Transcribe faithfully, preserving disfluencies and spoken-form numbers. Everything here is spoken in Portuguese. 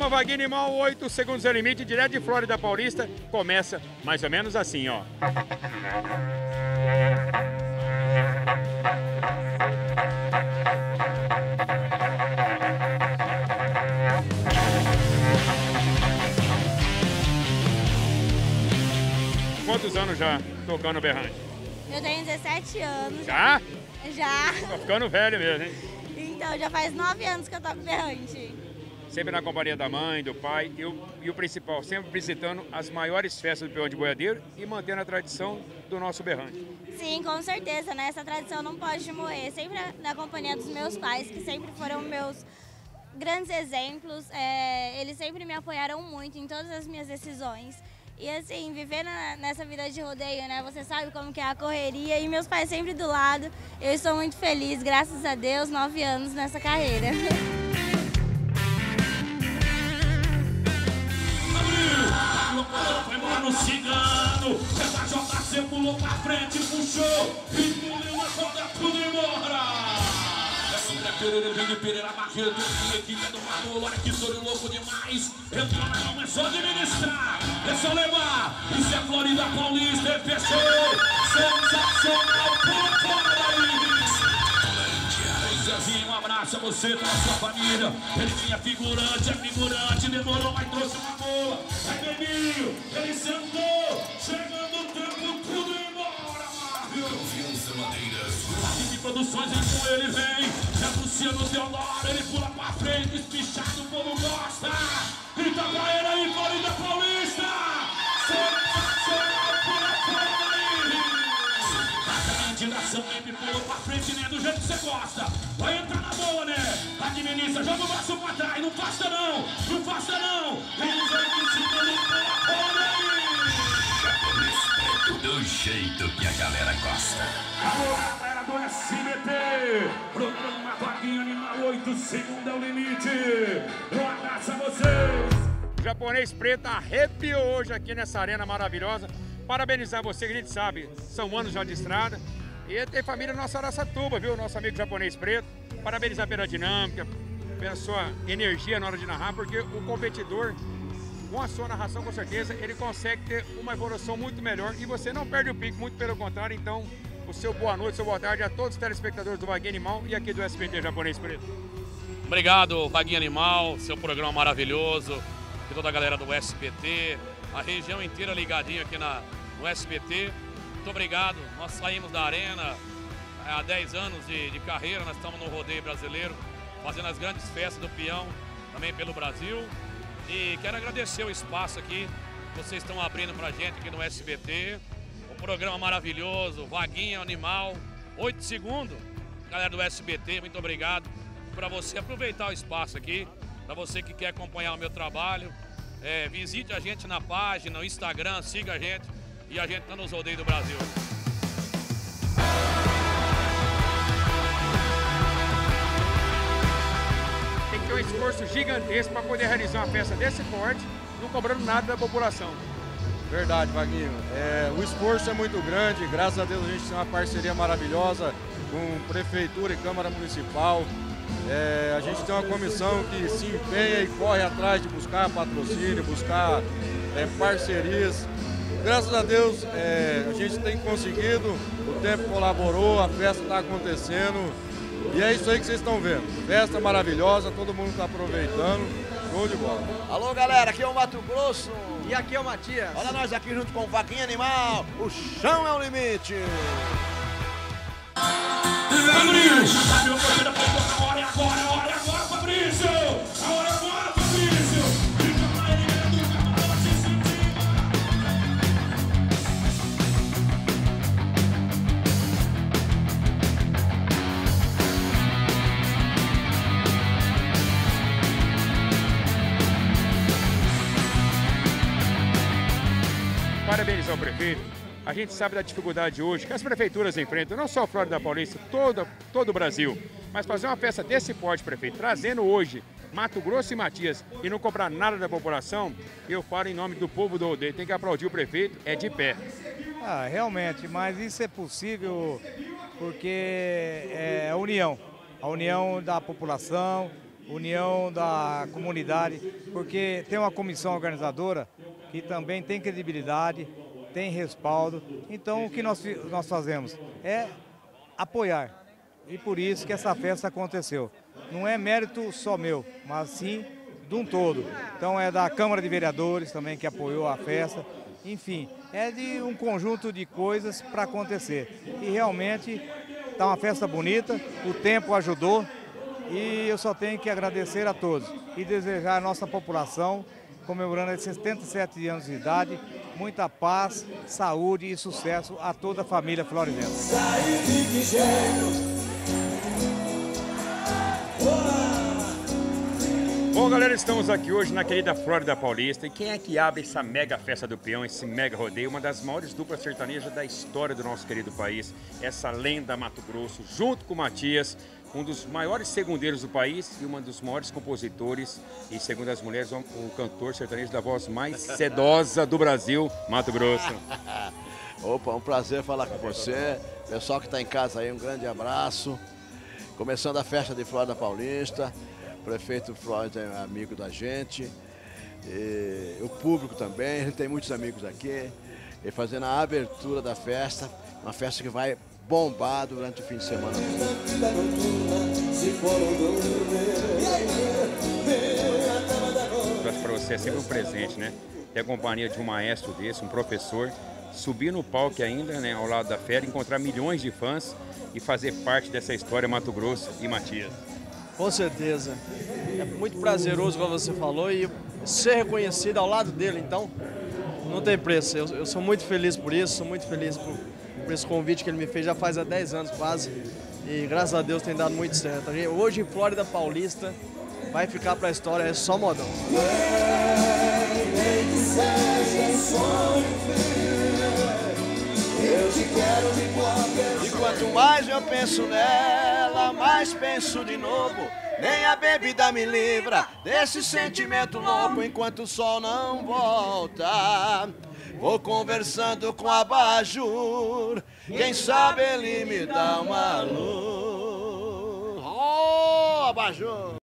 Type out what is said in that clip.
programa Vaguinho Animal, oito segundos é o limite, direto de Flórida Paulista. Começa mais ou menos assim, ó. Quantos anos já tocando berrante? Eu tenho dezessete anos. Já? Já. Tô ficando velho mesmo, hein? Então, já faz nove anos que eu toco berrante. Sempre na companhia da mãe, do pai e o, e o principal, sempre visitando as maiores festas do peão de boiadeiro e mantendo a tradição do nosso berrante. Sim, com certeza, né? Essa tradição não pode morrer. Sempre na, na companhia dos meus pais, que sempre foram meus grandes exemplos. É, eles sempre me apoiaram muito em todas as minhas decisões. E assim, viver na, nessa vida de rodeio, né? Você sabe como que é a correria e meus pais sempre do lado. Eu estou muito feliz, graças a Deus, nove anos nessa carreira. Foi embora no cigano, essa J C pulou pra frente, puxou, engoliu a corda, tudo embora. André Pereira, Vini Pereira, Barreto, a equipe do Manolo, olha que sonho louco demais. Entrou na mão, é só administrar, é só levar. Isso é Flórida Paulista, e fechou. Sensacional, pula fora daí. Zezinho, um abraço a você, toda a sua família. Ele tinha figurante, é figurante, demorou, mas trouxe uma boa. É Beninho, ele sentou, chegando o tempo, tudo embora, Márcio. Confiança Madeiras. Aqui de produções, ele com ele vem. É Luciano Teodoro, ele pula pra frente, espichado, o povo gosta. Grita pra ele aí, Flórida Paulista. Sensacional, pula fora daí. A intimidação, ele pulou pra frente, né, do jeito que você gosta. Vai entrar na boa, né? Administra, joga o braço pra trás. Não faça não, não faça não. Vem já em cima, ele pula fora aí. Japonês preto do jeito que a galera gosta. Alô, galera do S B T. Programa Vaguinho Animal, oito segundos é o limite. Um abraço a vocês. O Japonês Preto arrepiou hoje aqui nessa arena maravilhosa. Parabenizar você, que a gente sabe, são anos já de estrada. E tem família nossa Araçatuba, viu? Nosso amigo Japonês Preto. Parabenizar pela dinâmica, pela sua energia na hora de narrar, porque o competidor, com a sua narração, com certeza, ele consegue ter uma evolução muito melhor e você não perde o pico, muito pelo contrário. Então, o seu boa noite, seu boa tarde a todos os telespectadores do Vaguinho Animal e aqui do S B T Japonês Preto. Obrigado, Vaguinho Animal, seu programa maravilhoso, de toda a galera do S B T, a região inteira ligadinha aqui na, no S B T. Muito obrigado, nós saímos da arena há dez anos de, de carreira, nós estamos no rodeio brasileiro, fazendo as grandes festas do peão, também pelo Brasil. E quero agradecer o espaço aqui que vocês estão abrindo pra gente aqui no S B T. O programa maravilhoso, Vaguinho Animal, oito segundos. Galera do S B T, muito obrigado. Para você aproveitar o espaço aqui, para você que quer acompanhar o meu trabalho, é, visite a gente na página, no Instagram, siga a gente. E a gente está nos rodeios do Brasil. Tem que ter um esforço gigantesco para poder realizar uma festa desse porte, não cobrando nada da população. Verdade, Vaguinho. É, o esforço é muito grande, graças a Deus a gente tem uma parceria maravilhosa com Prefeitura e Câmara Municipal. É, a gente tem uma comissão que se empenha e corre atrás de buscar patrocínio, buscar é, parcerias. Graças a Deus é, a gente tem conseguido, o tempo colaborou, a festa está acontecendo e é isso aí que vocês estão vendo. Festa maravilhosa, todo mundo está aproveitando, show de bola. Alô galera, aqui é o Mato Grosso. E aqui é o Matias. Olha nós aqui junto com o Vaguinho Animal, o chão é o limite. Fabrício, abriu a corrida, foi a hora e agora, a hora e agora, Fabrício! A hora e agora, Fabrício! Fica pra ele, ele do campo, se sentir. Parabenizar o prefeito. A gente sabe da dificuldade hoje que as prefeituras enfrentam, não só a Flórida Paulista, todo, todo o Brasil. Mas fazer uma festa desse porte, prefeito, trazendo hoje Mato Grosso e Matias e não cobrar nada da população, eu falo em nome do povo do rodeio. Tem que aplaudir o prefeito, é de pé. Ah, realmente, mas isso é possível porque é a união. A união da população, união da comunidade, porque tem uma comissão organizadora que também tem credibilidade, tem respaldo. Então o que nós, nós fazemos é apoiar. E por isso que essa festa aconteceu. Não é mérito só meu, mas sim de um todo. Então é da Câmara de Vereadores também que apoiou a festa. Enfim, é de um conjunto de coisas para acontecer. E realmente está uma festa bonita, o tempo ajudou e eu só tenho que agradecer a todos e desejar à nossa população, comemorando esses setenta e sete anos de idade, muita paz, saúde e sucesso a toda a família floridense. Bom, galera, estamos aqui hoje na querida Flórida Paulista. E quem é que abre essa mega festa do peão, esse mega rodeio? Uma das maiores duplas sertanejas da história do nosso querido país. Essa lenda Mato Grosso, junto com o Matias, um dos maiores segundeiros do país e uma dos maiores compositores. E, segundo as mulheres, um, um cantor sertanejo da voz mais sedosa do Brasil, Mato Grosso. Opa, um prazer falar com você. Pessoal que está em casa aí, um grande abraço. Começando a festa de Flórida Paulista. O prefeito Flórida é amigo da gente, e o público também, a gente tem muitos amigos aqui, e fazendo a abertura da festa, uma festa que vai bombar durante o fim de semana. Eu acho que para você é sempre um presente, né? Ter a companhia de um maestro desse, um professor, subir no palco ainda, né, ao lado da fera, encontrar milhões de fãs e fazer parte dessa história Mato Grosso e Matias. Com certeza. É muito prazeroso, como você falou, e ser reconhecido ao lado dele, então, não tem preço. Eu, eu sou muito feliz por isso, sou muito feliz por, por esse convite que ele me fez já faz há dez anos quase. E graças a Deus tem dado muito certo. Hoje em Flórida Paulista vai ficar pra história, é só modão. E quanto mais eu penso nela, mais penso de novo. Nem a bebida me livra desse sentimento louco. Enquanto o sol não volta, vou conversando com a abajur. Quem sabe ele me dá uma luz. Oh, abajur!